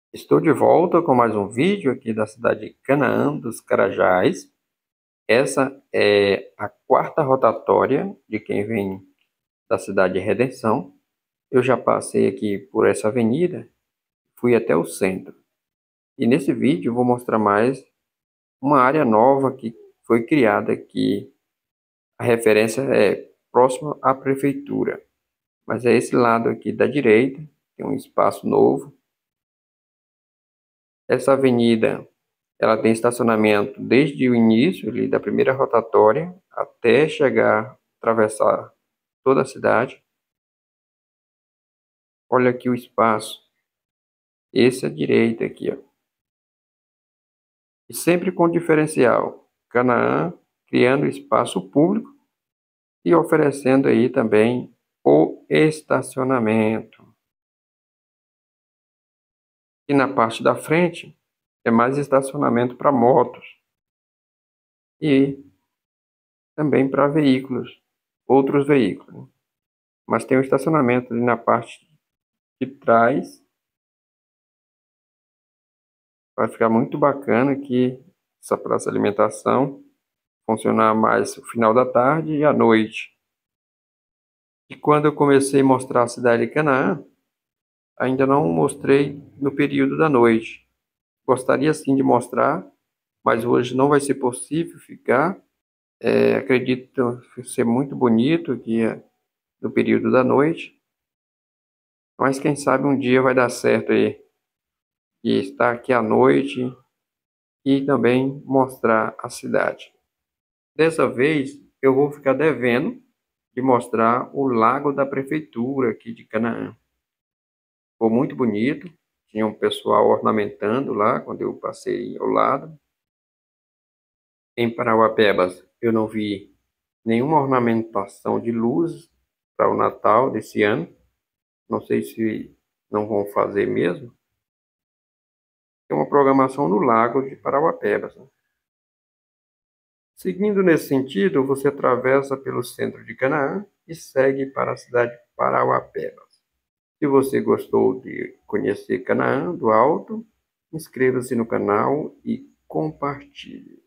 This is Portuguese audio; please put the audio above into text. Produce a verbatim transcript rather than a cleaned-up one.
Estou de volta com mais um vídeo aqui da cidade de Canaã dos Carajás. Essa é a quarta rotatória de quem vem da cidade de Redenção. Eu já passei aqui por essa avenida, fui até o centro. E nesse vídeo eu vou mostrar mais uma área nova que foi criada aqui. A referência é próxima à prefeitura, mas é esse lado aqui da direita, tem um espaço novo. Essa avenida ela tem estacionamento desde o início ali, da primeira rotatória até chegar, atravessar toda a cidade. Olha aqui o espaço. Esse é a direita aqui, ó. E sempre com diferencial. Canaã criando espaço público e oferecendo aí também o estacionamento. E na parte da frente é mais estacionamento para motos e também para veículos, outros veículos. Mas tem um estacionamento ali na parte de trás. Vai ficar muito bacana aqui essa praça de alimentação, funcionar mais no final da tarde e à noite. E quando eu comecei a mostrar a cidade de Canaã, ainda não mostrei no período da noite. Gostaria sim de mostrar, mas hoje não vai ser possível ficar. É, acredito ser muito bonito aqui é, no período da noite. Mas quem sabe um dia vai dar certo aí. E estar aqui à noite e também mostrar a cidade. Dessa vez eu vou ficar devendo de mostrar o lago da prefeitura aqui de Canaã. Ficou muito bonito, tinha um pessoal ornamentando lá quando eu passei ao lado. Em Parauapebas eu não vi nenhuma ornamentação de luz para o Natal desse ano. Não sei se não vão fazer mesmo. Tem uma programação no lago de Parauapebas, né? Seguindo nesse sentido, você atravessa pelo centro de Canaã e segue para a cidade de Parauapebas. Se você gostou de conhecer Canaã do Alto, inscreva-se no canal e compartilhe.